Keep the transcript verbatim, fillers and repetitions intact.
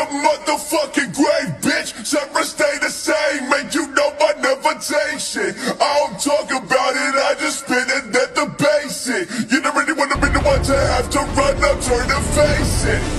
motherfucking grave, bitch. Separate stay the same, man. You know I never take shit. I don't talk about it, I just spit it at the basic. You don't really wanna be the one to have to run up, turn and face it.